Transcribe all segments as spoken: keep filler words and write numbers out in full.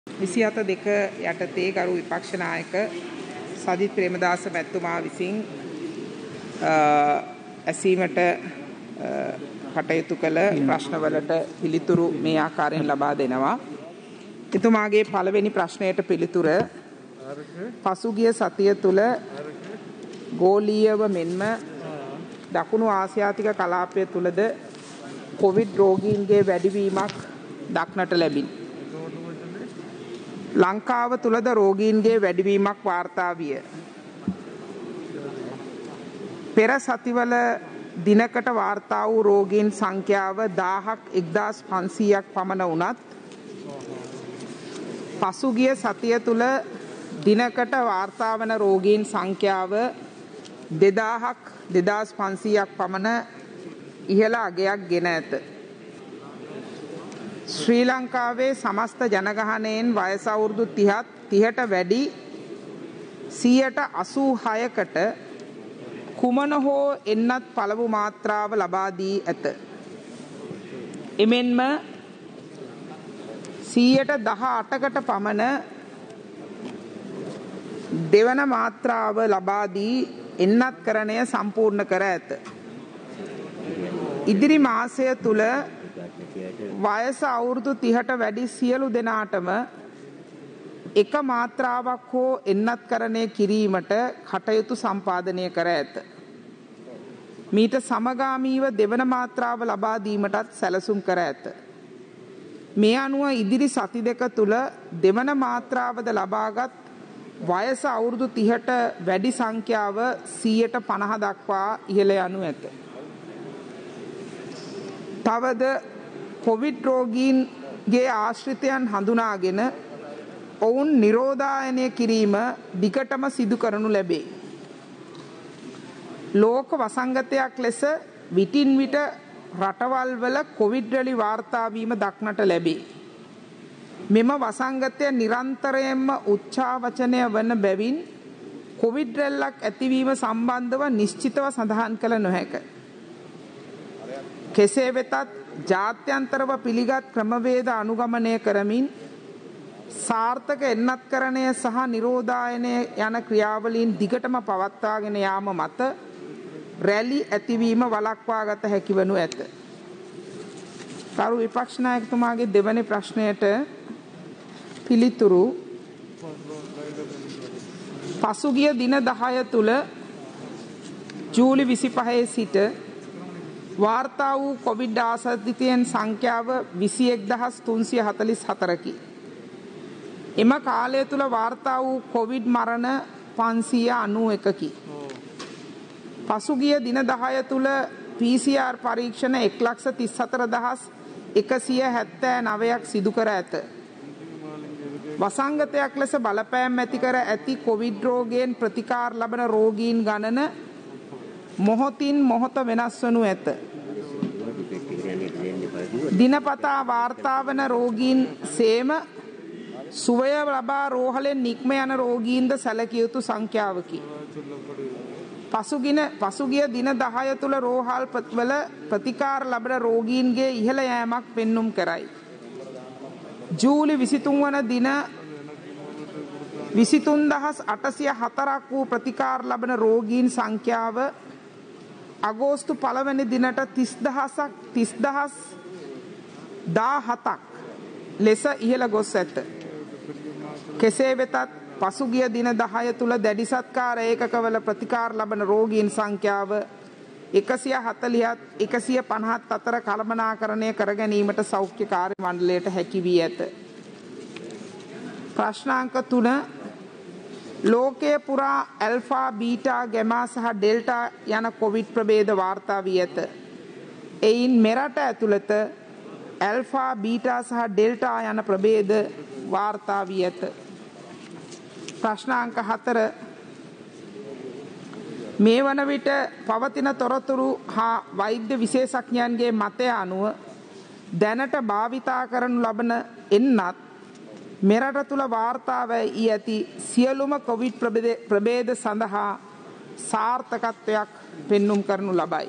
විසිහත දෙක යටතේ ගරු විපක්ෂ නායක සජිත් ප්‍රේමදාස මැතිතුමා විසින් ඇසීමට කටයුතු කළ ප්‍රශ්නවලට පිළිතුරු මේ ආකාරයෙන් ලබා දෙනවා. එතුමාගේ පළවෙනි ප්‍රශ්නයට පිළිතුර පසුගිය සතිය තුල ගෝලීයව මෙන්ම දකුණු ආසියාතික කලාපය තුලද කොවිඩ් රෝගීන්ගේ වැඩිවීමක් දක්නට ලැබිණි. ලංකාව තුලද රෝගීන්ගේ වැඩිවීමක් වාර්තා විය. පෙර සතිවල දිනකට වාර්තා වූ රෝගීන් සංඛ්‍යාව දහයක් එක්දාස් පන්සීයක් පමණ වුණත් පසුගිය සතිය තුල දිනකට වාර්තා වන රෝගීන් සංඛ්‍යාව දෙදාහක් දෙදාස් පන්සීයක් පමණ ඉහළ අගයක් ගෙන ඇත. ශ්‍රී ලංකාවේ සමස්ත ජනගහනයෙන් වයස අවුරුදු තිහට වැඩි සියයට අසූ හයකට කුමන හෝ එන්නත් පළමු මාත්‍රාව ලබා දී ඇත. එමෙන්ම සියයට දහ අටකට පමණ දෙවන මාත්‍රාව ලබා දී එන්නත්කරණය සම්පූර්ණ කර ඇත. ඉදිරි මාසය තුල වයස අවුරුදු තිහට වැඩි සියලු දෙනාටම එක මාත්‍රාවක් හෝ එන්නත්කරණය කිරීමට කටයුතු සම්පාදනය කර ඇත. මීට සමගාමීව දෙවන මාත්‍රාව ලබා දීමටත් සැලසුම් කර ඇත. මේ අනුව ඉදිරි සති දෙක තුල දෙවන මාත්‍රාවද ලබාගත් වයස අවුරුදු තිහට වැඩි සංඛ්‍යාව සියයට පනහ දක්වා ඉහළ යනු ඇත. තවද කොවිඩ් රෝගීන්ගේ ආශ්‍රිතයන් හඳුනාගෙන ඔවුන් නිරෝධායනය කිරීම දිගටම සිදු කරනු ලැබේ. ලෝක වසංගතයක් ලෙස විටින් විට රටවල් වල කොවිඩ් රැලි වාර්තා වීම දක්නට ලැබේ. මෙම වසංගතය නිරන්තරයෙන්ම උච්චාවචනය වන බැවින් කොවිඩ් රැල්ලක් ඇතිවීම සම්බන්ධව නිශ්චිතව සඳහන් කළ නොහැක. කෙසේ වෙතත් ජාත්‍යන්තරව පිළිගත් ක්‍රමවේද අනුගමනය කරමින් සාර්ථක එන්නත්කරණය සහ නිරෝධායනය යන ක්‍රියාවලීන් දිගටම පවත්වාගෙන යාම මත රැලි ඇතිවීම වළක්වා ගත හැකි වනු ඇත. කරු විපක්ෂ නායකතුමාගේ දෙවැනි ප්‍රශ්නයට පිළිතුරු පසුගිය දින දහය තුල ජූලි විසිපහේ සිට වාර්තා වූ කොවිඩ් ආසාදිතයන් සංඛ්‍යාව විසි එක් දහස් තුන්සිය හතළිස් හතරකි. එම කාලය තුල වාර්තා වූ කොවිඩ් මරණ පන්සිය අනූ එකකි. පසුගිය දින දහය තුල පී සී ආර් පරීක්ෂණ එක ලක්ෂ තිස් හතර දහස් එකසිය හැත්තෑ නවයක් සිදු කර ඇත. වසංගතයක් ලෙස බලපෑම් ඇති කර ඇති කොවිඩ් රෝගයෙන් ප්‍රතිකාර ලබන රෝගීන් ගණන මොහොතින් මොහොත වෙනස් වනු ඇත. දිනපතා වාර්තා වන රෝගීන් සේම සුවය ලබා රෝහලෙන් නික්ම යන රෝගීන්ද සැලකිය යුතු සංඛ්‍යාවකි. පසුගින පසුගිය දින දහය තුල රෝහල් වල ප්‍රතිකාර ලබන රෝගීන්ගේ ඉහළ යෑමක් පෙන්눔 කරයි. ජූලි විසිතුන් වන දින විසිතුන් දහස් අටසිය හතරක් වූ ප්‍රතිකාර ලබන රෝගීන් සංඛ්‍යාව අගෝස්තු පළවෙනි දිනට තිස් දහසක් තිස් දහස් දාහතක් ලෙස ඉහළ ගොස් ඇත. කෙසේ වෙතත් පසුගිය දින දහය තුල දැඩි සත්කාර ඒකකවල ප්‍රතිකාර ලබන රෝගීන් සංඛ්‍යාව එකසිය හතළිහත් එකසිය පනහත් අතර කළමනාකරණය කර ගැනීමට සෞඛ්‍ය කාර්ය මණ්ඩලයට හැකි වී ඇත. ප්‍රශ්නාංක තුන ලෝකයේ පුරා ඇල්ෆා බීටා ගැමා සහ ඩෙල්ටා යන කොවිඩ් ප්‍රභේද වාර්තා වී ඇත. එයින් මෙරට ඇතුළත ඇල්ෆා බීටා සහ ඩෙල්ටා යන ප්‍රභේද වාර්තා වී ඇත. ප්‍රශ්නාංක හතර මේ වන විට පවතින තොරතුරු හා වෛද්‍ය විශේෂඥයන්ගේ මතය අනුව දැනට භාවිතා කරනු ලබන එන්නත් මෙරට තුල වාර්තා වී ඇති සියලුම කොවිඩ් ප්‍රභේද සඳහා සාර්ථකත්වයක් පෙන්눔 කරනු ලබයි.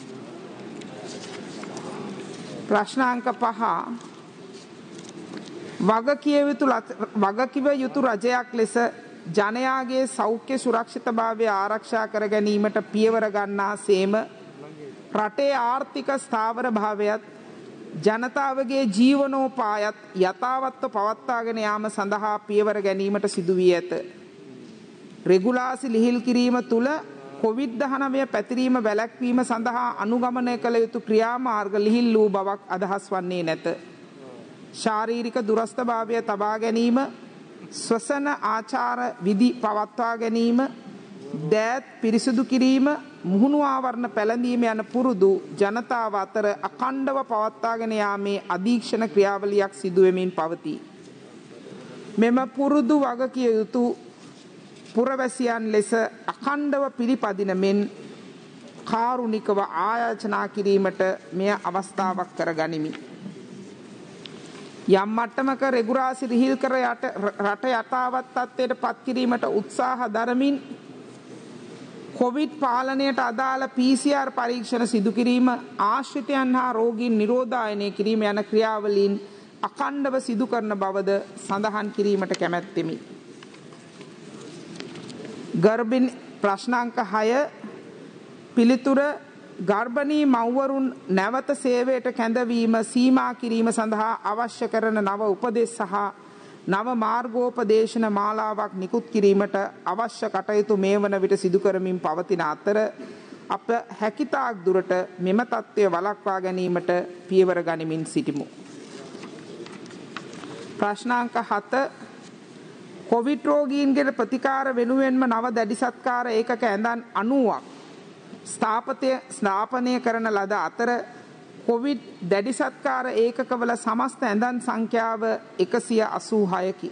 ප්‍රශ්නාංක පහ වගකිය යුතු වගකිව යුතු රජයක් ලෙස ජනයාගේ සෞඛ්‍ය සුරක්ෂිතභාවය ආරක්ෂා කර ගැනීමට පියවර ගන්නා සේම රටේ ආර්ථික ස්ථාවර භාවයත් ජනතාවගේ ජීවනෝපායත් යථාවත්ව පවත්වාගෙන යාම සඳහා පියවර ගැනීමට සිදු වී ඇත. රෙගුලාසි ලිහිල් කිරීම තුළ කොවිඩ් දහනවය පැතිරීම වැළැක්වීම සඳහා අනුගමනය කළ යුතු ක්‍රියාමාර්ග ලිහිල් වූ බවක් අදහස් වන්නේ නැත. ශාරීරික දුරස්ථභාවය තබා ගැනීම, ස්වසන ආචාර විධි පවත්වා ගැනීම, දෑත් පිරිසිදු කිරීම, මුහුණු ආවරණ පැළඳීම යන පුරුදු ජනතාව අතර අඛණ්ඩව පවත්වාගෙන යාමේ අධීක්ෂණ ක්‍රියාවලියක් සිදු වෙමින් පවතී. මෙම පුරුදු වගකිය යුතු පුරවැසියන් ලෙස අඛණ්ඩව පිළිපදින මෙන් කාරුණිකව ආයාචනා කිරීමට මෙය අවස්ථාවක් කර ගනිමි. යම් මට්ටමක රෙගුලාසි රිහිල් කර යට රට යථාවත් තත්ත්වයට පත් කිරීමට උත්සාහ දරමින් කොවිඩ් පාලනයට අදාළ පී සී ආර් පරීක්ෂණ සිදු කිරීම, ආශ්‍රිතයන් හා රෝගීන් නිරෝධායනය කිරීම යන ක්‍රියාවලීන් අඛණ්ඩව සිදු කරන බවද සඳහන් කිරීමට කැමැත්තෙමි. ගර්භිණී ප්‍රශ්නාංක හය පිළිතුර ගර්භණී මව්වරුන් නැවත සේවයට කැඳවීම සීමා කිරීම සඳහා අවශ්‍ය කරන නව උපදෙස් සහ නව මාර්ගෝපදේශන මාලාවක් නිකුත් කිරීමට අවශ්‍ය කටයුතු මේ වන විට සිදු කරමින් පවතින අතර අප හැකිතාක් දුරට මෙම තත්ත්වය වළක්වා ගැනීමට පියවර ගනිමින් සිටිමු. ප්‍රශ්නාංක හත කොවිඩ් රෝගීන්ගේ ප්‍රතිකාර වෙනුවෙන්ම නව දැඩි සත්කාර ඒකක ඇඳන් අනූවක් ස්ථාපතය ස්ථාපනය කරන ලද අතර කොවිඩ් දැඩි සත්කාර ඒකකවල සමස්ත ඇඳන් සංඛ්‍යාව එකසිය අසූ හයකි.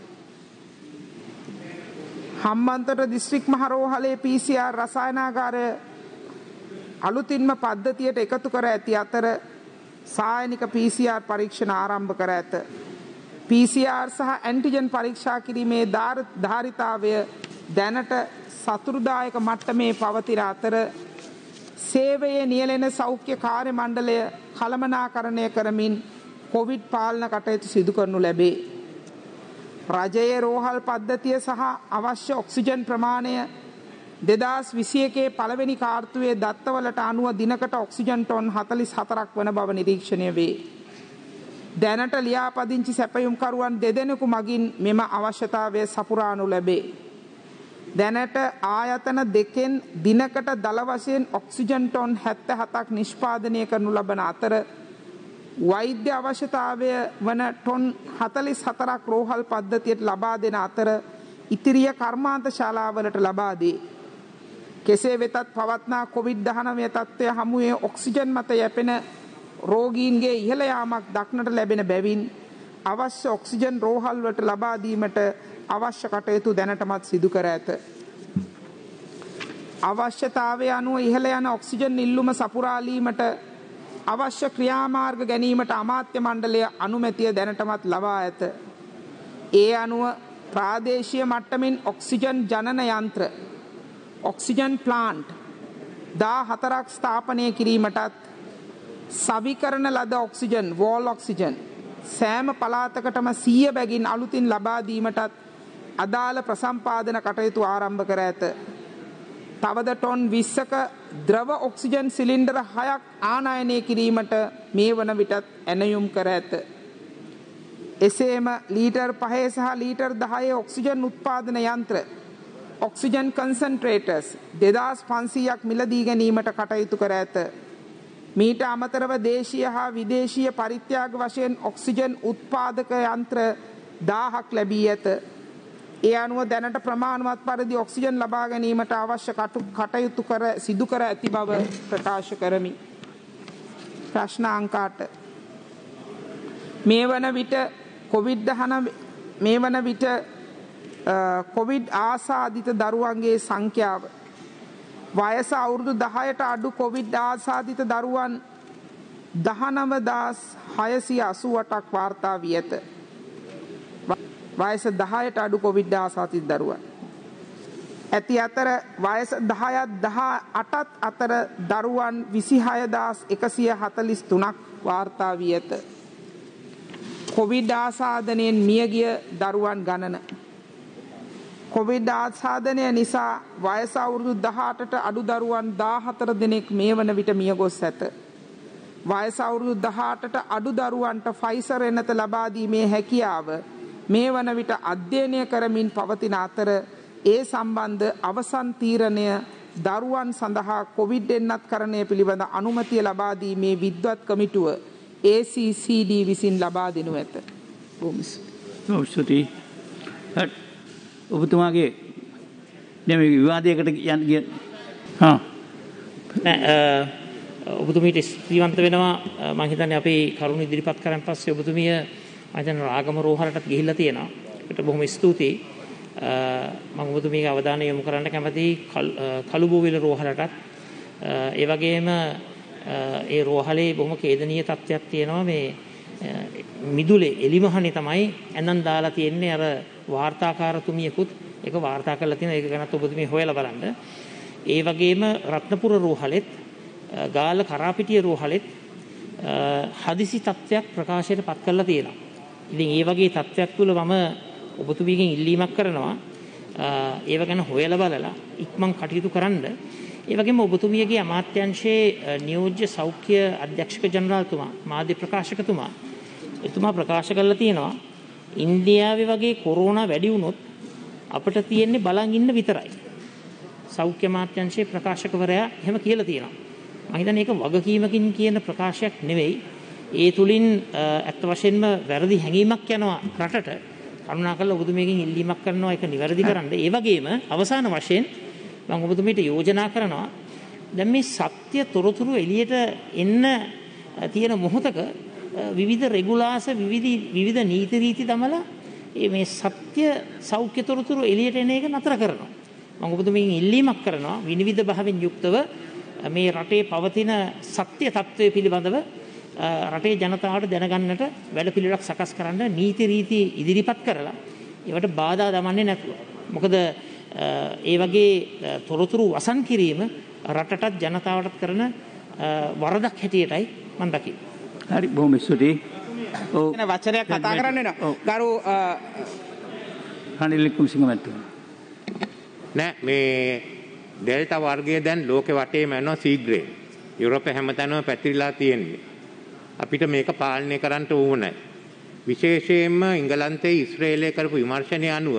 හම්බන්තොට දිස්ත්‍රික් මහරෝහලේ පී සී ආර් රසායනාගාරය අලුතින්ම පද්ධතියට එකතු කර ඇති අතර සායනික පී සී ආර් පරීක්ෂණ ආරම්භ කර ඇත. පී සී ආර් සහ ඇන්ටිජන් පරීක්ෂා කිරීමේ ධාරිතාවය දැනට සතුරුදායක මට්ටමේ පවතින අතර සේවයේ නියැලෙන සෞඛ්‍ය කාර්ය මණ්ඩලය කළමනාකරණය කරමින් කොවිඩ් පාලන කටයුතු සිදු කරනු ලැබේ. රජයේ රෝහල් පද්ධතිය සහ අවශ්‍ය ඔක්සිජන් ප්‍රමාණය දෙදහස් විසි එකේ පළවෙනි කාර්තුවේ දත්තවලට අනුව දිනකට ඔක්සිජන් ටොන් හතළිස් හතරක් වන බව නිරීක්ෂණය වේ. දැනට ලියාපදිංචි සැපයුම්කරුවන් දෙදෙනෙකු මගින් මෙම අවශ්‍යතාවය සපුරානු ලැබේ. දැනට ආයතන දෙකෙන් දිනකට දල වශයෙන් ඔක්සිජන් ටොන් හැත්තෑ හතක් නිෂ්පාදනය කරනු ලබන අතර වෛද්‍ය අවශ්‍යතාවය වන ටොන් හතළිස් හතරක් රෝහල් පද්ධතියට ලබා දෙන අතර ඉතිරිය කර්මාන්ත ශාලාවලට ලබා දේ. කෙසේ වෙතත් පවත්නා කොවිඩ් දහනවය තත්ත්වය හමුවේ ඔක්සිජන් මත යැපෙන රෝගීන්ගේ ඉහළ යාමක් දක්නට ලැබෙන බැවින් අවශ්‍ය ඔක්සිජන් රෝහල් වලට ලබා දීමට අවශ්‍ය කටයුතු දැනටමත් සිදු කර ඇත. අවශ්‍යතාවය අනුව ඉහළ යන ඔක්සිජන් ඉල්ලුම සපුරාලීමට අවශ්‍ය ක්‍රියාමාර්ග ගැනීමට අමාත්‍ය මණ්ඩලය අනුමැතිය දැනටමත් ලබා ඇත. ඒ අනුව ප්‍රාදේශීය මට්ටමින් ඔක්සිජන් ජනන යන්ත්‍ර ඔක්සිජන් ප්ලාන්ට් දා හතරක් ස්ථාපනය කිරීමටත් සවිකරන ලද ඔක්සිජන් වෝල් ඔක්සිජන් සෑම පළාතකටම සීය බැගින් අලුතින් ලබා දීමටත් අදාළ ප්‍රසම්පාදන කටයුතු ආරම්භ කර ඇත. තවද ටොන් විස්සක ද්‍රව ඔක්සිජන් සිලින්ඩර හයක් ආනයනය කිරීමට මේ වන විටත් ඇනයුම් කර ඇත. එසේම ලීටර් පහේ සහ ලීටර් දහයේ ඔක්සිජන් උත්පාදන යන්ත්‍ර ඔක්සිජන් කන්සන්ට්‍රේටර්ස් දෙදහස් පන්සීයක් මිලදී ගැනීමට කටයුතු කර ඇත. මීට අමතරව දේශීය හා විදේශීය පරිත්‍යාග වශයෙන් ඔක්සිජන් උත්පාදක යන්ත්‍ර දාහක් ලැබී ඇත. ඒ අනුව දැනට ප්‍රමාණවත් පරිදි ඔක්සිජන් ලබා ගැනීමට අවශ්‍ය කටයුතු කර සිදු කර ඇති බව ප්‍රකාශ කරමි. ප්‍රශ්න අංක අට. මේ වන විට කොවිඩ් දහනවය මේ වන විට කොවිඩ් ආසාදිත දරුවන්ගේ සංඛ්‍යාව වයස අවුරුදු දහයට අඩු කොවිඩ් ආසාදිත දරුවන් දහනවදාස් හයසිය අසූ අටක් වාර්තා වී ඇත. වයස දහයට අඩු කොවිඩ් ආසාදිත දරුවන් ඇති අතර වයස දහයත් දහ අටත් අතර දරුවන් විසිහයදාස් එකසිය හතළිස් තුනක් වාර්තා වී ඇත. කොවිඩ් ආසාදනයෙන් මියගිය දරුවන් ගණන. කොවිඩ් ආසාදනය නිසා වයස අවුරුදු දහඅටට අඩු දරුවන් දාහතර දෙනෙක් මේ වන විට මිය ගොස් ඇත. වයස අවුරුදු දහඅටට අඩු දරුවන්ට ෆයිසර් එනත ලබා දීමේ හැකියාව මේ වන විට අධ්‍යයනය කරමින් පවතින අතර ඒ සම්බන්ධ අවසන් තීරණය දරුවන් සඳහා කොවිඩ් එන්නත් කරණය පිළිබඳ අනුමැතිය ලබා දීමේ විද්වත් කමිටුව A C C D විසින් ලබා දෙනු ඇත. බොහොම ස්තුතියි. ඔබතුමාගේ දැන් මේ විවාදයකට යන්න ගිය හා නෑ ඔබතුමීට ස්ත්‍රීවන්ත වෙනවා මම හිතන්නේ අපි කරුණ ඉදිරිපත් කරන් පස්සේ ඔබතුමිය මම හිතන්නේ රාගම රෝහලටත් ගිහිල්ලා තියෙනවා. ඒකට බොහොම ස්තුතියි. මම ඔබතුමීගේ අවධානය යොමු කරන්න කැමතියි කළුබෝවිල රෝහලටත්. ඒ වගේම ඒ රෝහලේ බොහොම ඛේදනීය තත්ත්වයක් තියෙනවා. මේ මිදුලේ එලිමහනේ තමයි ඇඳන් දාලා තියෙන්නේ. අර වාර්තාකාරතුමියකුත් ඒක වාර්තා කරලා තියෙනවා. ඒක ගැනත් ඔබතුමී හොයලා බලන්න. ඒ වගේම රත්නපුර රෝහලෙත් ගාල්ල කරාපිටිය රෝහලෙත් හදිසි තත්ත්වයක් ප්‍රකාශයට පත් කරලා තියෙනවා. ඉතින් ඒ වගේ තත්ත්වයක් තුල මම ඔබතුමීගෙන් ඉල්ලීමක් කරනවා. ඒව ගැන හොයලා බලලා ඉක්මන් කටයුතු කරන්න. ඒ වගේම ඔබතුමියගේ අමාත්‍යාංශයේ නියෝජ්‍ය සෞඛ්‍ය අධ්‍යක්ෂක ජනරාල්තුමා මාධ්‍ය ප්‍රකාශකතුමා එතුමා ප්‍රකාශ කරලා තියෙනවා ඉන්දියාවේ වගේ කොරෝනා වැඩි වුණොත් අපිට තියෙන්නේ බලන් ඉන්න විතරයි. සෞඛ්‍ය අමාත්‍යාංශයේ ප්‍රකාශකවරයා එහෙම කියලා තියෙනවා. මම හිතන්නේ ඒක වගකීමකින් කියන ප්‍රකාශයක් නෙවෙයි. ඒ තුලින් ඇත්ත වශයෙන්ම වැරදි හැඟීමක් යනවා රටට. කරුණාකරලා ඔබතුමියගෙන් ඉල්ලීමක් කරනවා ඒක නිවැරදි කරන්න. ඒ වගේම අවසාන වශයෙන් මම ඔබතුමීට යෝජනා කරනවා දැන් මේ සත්‍ය තොරතුරු එළියට එන්න තියෙන මොහොතක විවිධ රෙගුලාස විවිධ විවිධ නීති රීති දමලා මේ සත්‍ය සෞඛ්‍ය තොරතුරු එළියට එන එක නතර කරනවා. මම ඔබතුමීගෙන් ඉල්ලීමක් කරනවා විනිවිද භාවයෙන් යුක්තව මේ රටේ පවතින සත්‍ය තත්ත්වය පිළිබඳව රටේ ජනතාවට දැනගන්නට වැඩපිළිවෙලක් සකස් කරන්න නීති රීති ඉදිරිපත් කරලා ඒවට බාධා දමන්නේ නැතුව. මොකද ඒ වගේ තොරතුරු වසන් කිරීම රටටත් ජනතාවටත් කරන වරදක් හැටියටයි මම දකින්නේ. හරි බොහොම ස්තුතියි. ඔව් එන වචනයක් කතා කරන්න වෙනවා. ගරු රනිල් කුසිංහ මහත්මයා. නෑ මේ ඩෙල්ටා වර්ගය දැන් ලෝකෙ වටේම යනවා ශීඝ්‍රයෙන්. යුරෝපේ හැමතැනම පැතිරිලා තියෙන්නේ. අපිට මේක පාලනය කරන්න ඕනේ. විශේෂයෙන්ම එංගලන්තයේ ඊශ්‍රායලයේ කරපු විමර්ශනය අනුව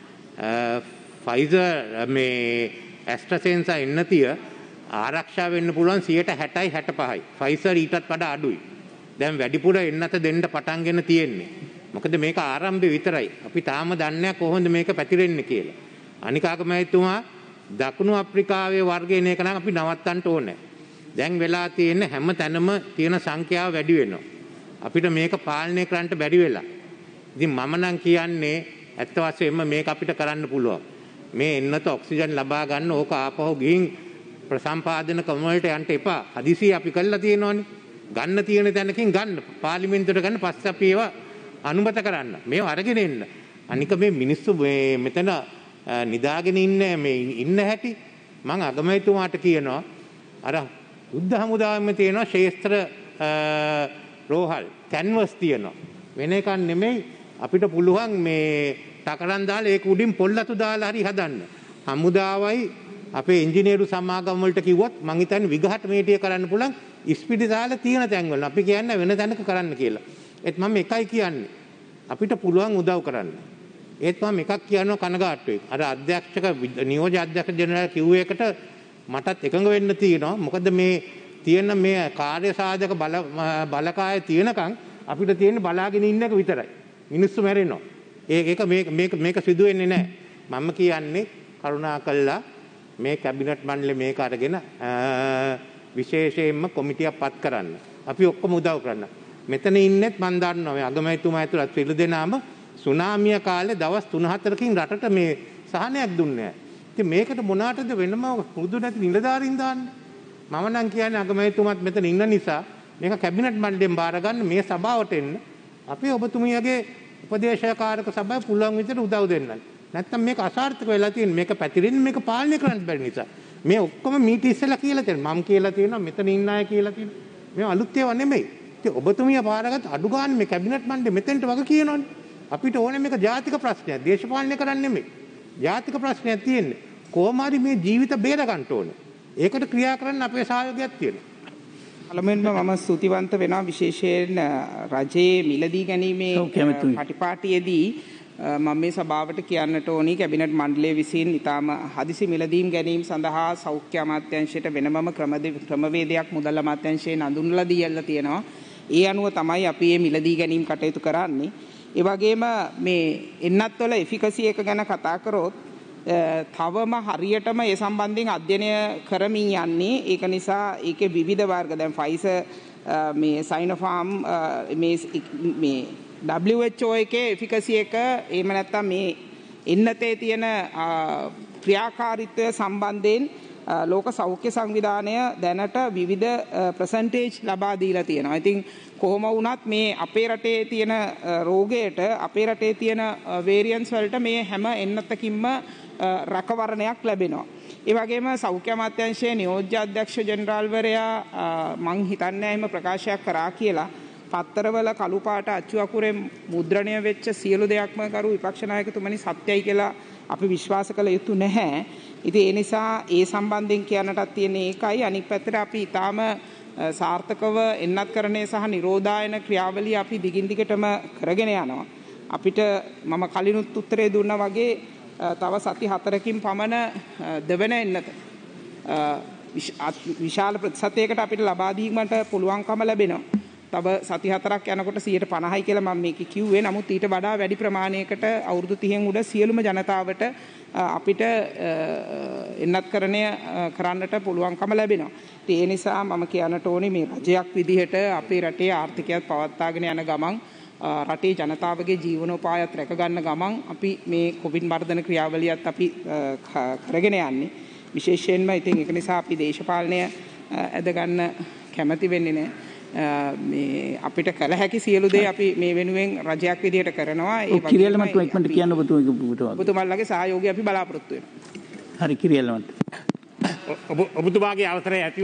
ෆයිසර් මේ ඇස්ට්‍රාසෙන්සා එන්නතිය ආරක්ෂා වෙන්න පුළුවන් සියයට හැටයි හැටපහයි. ෆයිසර් ඊටත් වඩා අඩුයි. දැන් වැඩිපුර එන්නත දෙන්න පටන්ගෙන තියෙන්නේ. මොකද මේක ආරම්භය විතරයි. අපි තාම දන්නේ කොහොමද මේක පැතිරෙන්නේ කියලා. අනික අගමැතිතුමා දකුණු අප්‍රිකාවේ වර්ගයන එක නම් අපි නවත්තන්න ඕනේ. දැන් වෙලා තියෙන හැම තැනම තියෙන සංඛ්‍යාව වැඩි වෙනවා. අපිට මේක පාලනය කරන්න බැරි වෙලා. ඉතින් මම නම් කියන්නේ ඇත්ත වශයෙන්ම මේක අපිට කරන්න පුළුවන්. මේ එන්නත ඔක්සිජන් ලබා ගන්න ඕක ආපහු ගිහින් ප්‍රසම්පාදන ක්‍රම වලට යන්න එපා. හදිසියෙ අපි කළා තියෙනවනේ. ගන්න තියෙන තැනකින් ගන්න. පාර්ලිමේන්තුවට ගන්න පස්සේ අපි ඒවා අනුමත කරන්න. මේව අරගෙන එන්න. අනික මේ මිනිස්සු මේ මෙතන නිදාගෙන ඉන්න මේ ඉන්න හැටි මම අගමැතිතුමාට කියනවා අර බුද්ධ හමුදාවෙම තියෙනවා ශේස්ත්‍ර රෝහල් කැන්වස් තියෙනවා. වෙන එකක් නෙමෙයි අපිට පුළුවන් මේ ටකරන් දාලා ඒක උඩින් පොල්ලතු දාලා හරි හදන්න. හමුදාවයි අපේ ඉංජිනේරු සමාගම් වලට කිව්වොත් මං හිතන්නේ විගහට මේටිය කරන්න පුළුවන් ඉස්පිරිතාල තියෙන තැන්වල. අපි කියන්නේ වෙන තැනක කරන්න කියලා. ඒත් මම එකයි කියන්නේ අපිට පුළුවන් උදව් කරන්න. ඒත් මම එකක් කියනවා කනගාටුයි. අර අධ්‍යක්ෂක නියෝජ්‍ය අධ්‍යක්ෂ ජෙනරාල් කිව්ව එකට මටත් එකඟ වෙන්න තියෙනවා. මොකද මේ තියෙන මේ කාර්ය සාධක බල බලකාය තියෙනකන් අපිට තියෙන්නේ බලාගෙන ඉන්න එක විතරයි. මිනිස්සු මැරෙනවා. ඒක මේක මේක මේක සිදු වෙන්නේ නැහැ. මම කියන්නේ කරුණාකරලා මේ කැබිනට් මණ්ඩලය මේක අරගෙන විශේෂයෙන්ම කොමිටියක් පත් කරන්න. අපි ඔක්කොම උදව් කරන්න. මෙතන ඉන්නෙත් මම දන්නවා මේ අගමැතිතුමා ඇතුළත් පිළි දෙනාම සුනාමිය කාලේ දවස් තුන හතරකින් රටට මේ සහනයක් දුන්නේ නැහැ. ඉතින් මේකට මොනකටද වෙනම පුරුදු නැති නිලධාරීන් දාන්නේ? මම නම් කියන්නේ අගමැතිතුමාත් මෙතන ඉන්න නිසා මේක කැබිනට් මණ්ඩලයෙන් බාර ගන්න මේ සභාවට එන්න. අපි ඔබතුමියගේ උපදේශකාරක සභාව පුළුවන් විදිහට උදව් දෙන්න. නැත්තම් මේක අසාර්ථක වෙලා තියෙන මේක පැතිරෙන්නේ මේක පාලනය කරන්න බැරි නිසා. මේ ඔක්කොම මීට ඉස්සෙල්ලා කියලා තියෙනවා. මම කියලා තියෙනවා මෙතන ඉන්න අය කියලා තියෙනවා. මේ අලුත් ඒවා නෙමෙයි. ඉතින් ඔබතුමිය පාරගත් අඩු ගන්න මේ කැබිනට් මණ්ඩලෙ මෙතෙන්ට වග කියනවනේ. අපිට ඕනේ මේක ජාතික ප්‍රශ්නයක්. දේශපාලනය කරන්නේ නෙමෙයි. ජාතික ප්‍රශ්නයක් තියෙන්නේ. කොහොම හරි මේ ජීවිත බේර ගන්න ඕනේ. ඒකට ක්‍රියා කරන්න අපේ සහයෝගයක් තියෙනවා. පළමුවෙන්ම මම ස්තුතිවන්ත වෙනවා විශේෂයෙන් රජයේ මිලදී ගැනීමේ පටිපාටියේදී මම මේ සභාවට කියන්නට ඕනි කැබිනට් මණ්ඩලය විසින් ඉතාම හදිසි මිලදීම් ගැනීම සඳහා සෞඛ්‍ය අමාත්‍යාංශයට වෙනමම ක්‍රමවේදයක් මුදල් අමාත්‍යාංශයෙන් අඳුන්වලා දීලා තියෙනවා. ඒ අනුව තමයි අපි මේ මිලදී ගැනීම කටයුතු කරන්නේ. ඒ වගේම මේ එන්නත් වල එෆිකසි එක ගැන කතා කරොත් තවම හරියටම ඒ සම්බන්ධයෙන් අධ්‍යයනය කරමින් යන්නේ. ඒක නිසා ඒකේ විවිධ වර්ග දැන් ෆයිසර් මේ සයිනෝෆාර්ම් මේ මේ W H O එකේ එෆිකසි එක එහෙම නැත්නම් මේ එන්නතේ තියෙන ක්‍රියාකාරීත්වය සම්බන්ධයෙන් ලෝක සෞඛ්‍ය සංවිධානය දැනට විවිධ ප්‍රසන්ටේජ් ලබා දීලා තියෙනවා. ඉතින් කොහොම වුණත් මේ අපේ රටේ තියෙන රෝගයට අපේ රටේ තියෙන වේරියන්ස් වලට මේ හැම එන්නතකින්ම රැකවරණයක් ලැබෙනවා. ඒ වගේම සෞඛ්‍ය අමාත්‍යාංශයේ නියෝජ්‍ය අධ්‍යක්ෂ ජෙනරාල්වරයා මං හිතන්නේ එහෙම ප්‍රකාශයක් කරා කියලා පත්තරවල කළු පාට අච්චු අකුරේ මුද්‍රණය වෙච්ච සියලු දෙයක්ම කරු විපක්ෂ නායකතුමනි සත්‍යයි කියලා අපි විශ්වාස කළ යුතු නැහැ. ඉතින් ඒ නිසා ඒ සම්බන්ධයෙන් කියන්නටත් තියෙන ඒකයි. අනිත් පැත්තට අපි ඊටාම සාර්ථකව එන්නත්කරණය සහ නිරෝධායන ක්‍රියාවලිය අපි දිගින් දිගටම කරගෙන යනවා. අපිට මම කලිනුත් උත්තරේ දුන්නා වගේ තව සති හතරකින් පමණ දෙවන එන්නත විශාල ප්‍රතිශතයකට අපිට ලබා දීමට පුළුවන්කම ලැබෙනවා. තව සති හතරක් යනකොට සියයට පනහයි කියලා මම මේක කිව්වේ. නමුත් ඊට වඩා වැඩි ප්‍රමාණයකට අවුරුදු තිහෙන් උඩ සියලුම ජනතාවට අපිට එන්නත්කරණය කරන්නට පුළුවන්කම ලැබෙනවා. ඒ නිසා මම කියන්නට ඕනේ මේ රජයක් විදිහට අපේ රටේ ආර්ථිකයත් පවත්වාගෙන යන ගමන් රටේ ජනතාවගේ ජීවනෝපායත් රැක ගන්න ගමන් අපි මේ කොවිඩ් මර්ධන ක්‍රියාවලියත් අපි කරගෙන යන්නේ. විශේෂයෙන්ම ඉතින් ඒක නිසා අපි දේශපාලනය ඇද ගන්න කැමති වෙන්නේ නැහැ. මේ අපිට කළ හැකි සියලු දේ අපි මේ වෙනුවෙන් රජයක් විදිහට කරනවා. ඒ වගේම කිරියල් මට ඉක්මනට කියන්න ඔබතුමා ඔබතුමාලගේ සහයෝගය අපි බලාපොරොත්තු වෙනවා. හරි කිරියල් මට ඔබ ඔබතුමාගේ අවසරය ඇතිව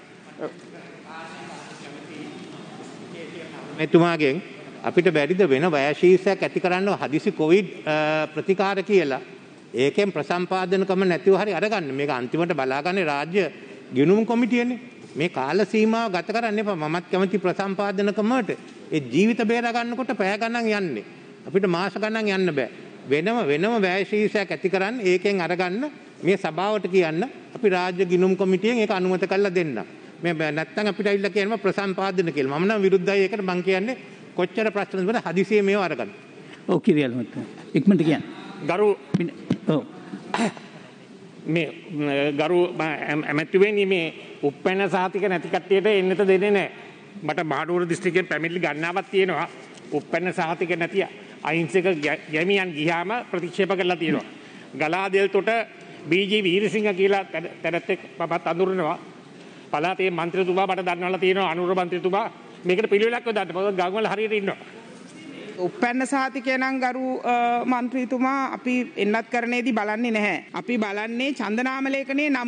මෙතුමාගෙන් අපිට බැරිද වෙන වයශීර්ෂයක් ඇති කරන්න හදිසි කොවිඩ් ප්‍රතිකාර කියලා ඒකෙන් ප්‍රසම්පාදනකම නැතිව හරි අරගන්න. මේක අන්තිමට බලාගන්නේ රාජ්‍ය ගිණුම් කොමිටියනේ. මේ කාල සීමාව ගත කරන්න එපා. මමත් කැමති ප්‍රසම්පාදනකමට ඒ ජීවිත බේර ගන්නකොට පැය ගණන් යන්නේ. අපිට මාස ගණන් යන්න බෑ. වෙනම වෙනම වැය ශීර්ෂයක් ඇති කරන්න ඒකෙන් අරගන්න මේ සභාවට කියන්න අපි රාජ්‍ය ගිණුම් කොමිටියෙන් ඒක අනුමත කරලා දෙන්න. මේ නැත්තම් අපිට ඇවිල්ලා කියනවා ප්‍රසම්පාදන කියලා. මම නම් විරුද්ධයි ඒකට. මං කියන්නේ කොච්චර ප්‍රශ්න තිබුණත් හදිසියෙ මේව අරගන්න. ඔව් කිරියල් මට ඉක්මනට කියන්න. ගරු ඔව් මේ ගරු ඇමැතිවරණි මේ උපැන්න සහතික නැති කට්ටියට එන්නත දෙන්නේ නැහැ. මට මහනුවර දිස්ත්‍රික්කයෙන් පැමිණිලි ගණනාවක් තියෙනවා. උපැන්න සහතික නැති අහිංසක ගැමියන් ගියාම ප්‍රතික්ෂේප කරලා තියෙනවා. ගලාදෙල්තොට බී ජී වීරසිංහ කියලා තැනැත්තෙක් පපත් අඳුරනවා. පළාතේ මන්ත්‍රීතුමා මට දන්වලා තියෙනවා අනුර මන්ත්‍රීතුමා මේකට පිළිවෙලක් යොදන්න. මොකද ගම්වල හරියට ඉන්නවා. උපැන්න සහතිකය නම් ගරු මන්ත්‍රීතුමා අපි එන්නත් කරණයේදී බලන්නේ නැහැ. අපි බලන්නේ චන්දනාම ලේඛනයේ නම.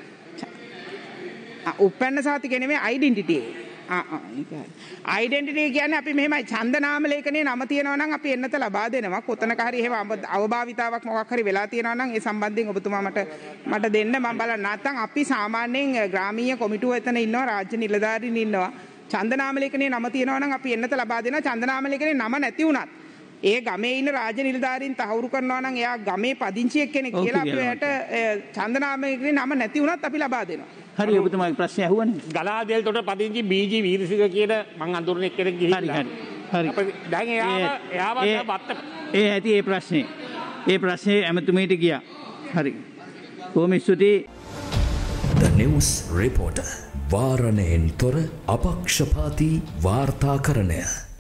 උපැන්න සහතිකය නෙමෙයි ඩෙන්ටිටි. ආ ආ ඩෙන්ටිටි කියන්නේ අපි මෙහෙමයි චන්දනාම ලේඛනයේ නම තියෙනවා නම් අපි එන්නත ලබා දෙනවා. කොතනක හරි එහෙම අවභාවිතාවක් මොකක් හරි වෙලා තියෙනවා නම් ඒ සම්බන්ධයෙන් ඔබතුමා මට මට දෙන්න මම බලන්න. නැත්නම් අපි සාමාන්‍යයෙන් ග්‍රාමීය කොමිටුව එතන ඉන්නවා රාජ්‍ය නිලධාරීන් ඉන්නවා. චන්දනාම ලේඛනයේ නම තියෙනවා නම් අපි එන්නත ලබා දෙනවා. චන්දනාම ලේඛනයේ නම නැති වුණත් ඒ ගමේ ඉන්න රාජ්‍ය නිලධාරීන් තහවුරු කරනවා නම් එයා ගමේ පදිංචි එක්කෙනෙක් කියලා අපිට චන්දනාම ලේඛනයේ නම නැති වුණත් අපි ලබා දෙනවා. හරි ඔබතුමාගේ ප්‍රශ්නේ අහුවනේ. ගලාදෙල්තොට පදිංචි බී ජී වීරසිංහ කියන මං අඳුරන එක්කෙනෙක් ගිහිල්ලා. හරි හරි. හරි. අපි දැන් එයාව එයාව බත්ත ඒ ඇති ඒ ප්‍රශ්නේ. ඒ ප්‍රශ්නේ ඇමතුමීට ගියා. හරි. කොහොම ස්තුතියි. The News Reporter වාරණයෙන් තොර අපක්ෂපාතී වාර්තාකරණය